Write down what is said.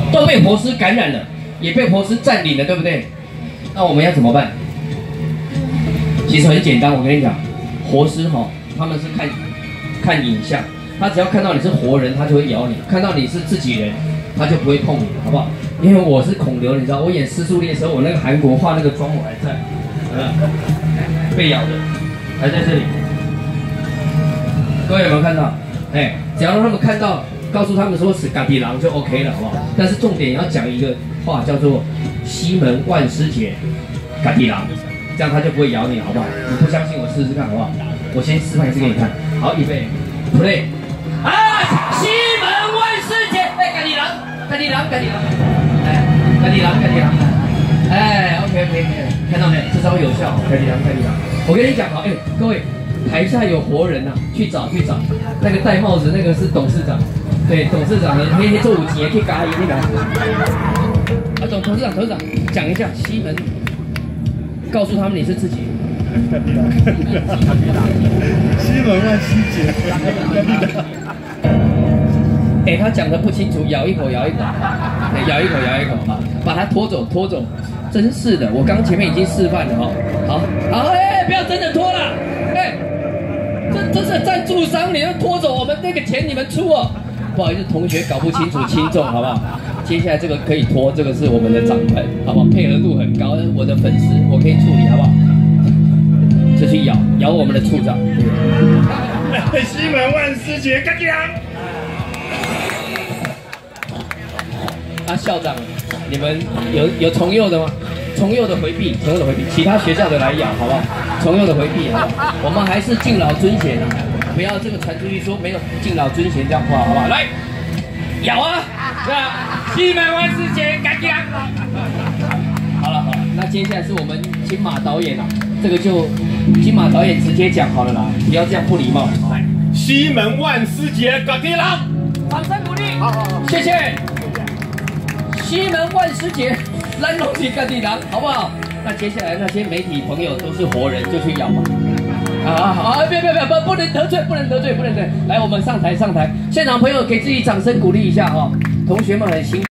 都被活尸感染了，也被活尸占领了，对不对？那我们要怎么办？其实很简单，我跟你讲，活尸他们是看影像，他只要看到你是活人，他就会咬你；看到你是自己人，他就不会碰你，好不好？因为我是孔刘，你知道，我演《失速列车》，我那个韩国画那个妆我还在，被咬的还在这里。各位有没有看到？只要让他们看到，告诉他们说是嘎地狼就 OK 了，好不好？但是重点要讲一个话，叫做西门万尸节，嘎地狼，这样他就不会咬你，好不好？你不相信我试试看，好不好？我先示范一次给你看。好，预备 ，play。西门万尸节，嘎地狼，嘎地狼，嘎地狼，嘎地狼，嘎地狼。OK， 看到没？这招有效，嘎地狼，嘎地狼。我跟你讲好，各位。台下有活人呐、去找。那个戴帽子那个是董事长，对，董事长那做5集也可以嘎一那个。董事长讲一下西门，告诉他们你是自己。 西门万尸节。 他讲的不清楚，咬一口，咬一口啊，把它拖走。真是的，我刚前面已经示范了好，不要真的拖了，这是赞助商，你要拖走我们那个钱你们出哦。不好意思，同学搞不清楚轻重，好不好？接下来这个可以拖，这个是我们的掌盆，好不好？配合度很高，我的粉丝我可以处理，好不好？就去咬我们的处长。 西门万尸节，干掉！ 校长，你们有从右的吗？从右的回避，其他学校的来咬，好不好？从右的回避，好不好？我们还是敬老尊贤啊，不要这个传出去说没有敬老尊贤这样话，好不好？来，咬啊，是吧？西门万尸节，干掉！好了，那接下来是我们金马导演啊，这个就金马导演直接讲好了啦，不要这样不礼貌。来， 西门万尸节，干掉！ 掌声鼓励，好，谢谢。西门万尸节，咱拢是家己人，好不好？那接下来那些媒体朋友都是活人，就去咬吧。好，别，不能得罪。来，我们上台，现场朋友给自己掌声鼓励一下哈，同学们很辛苦。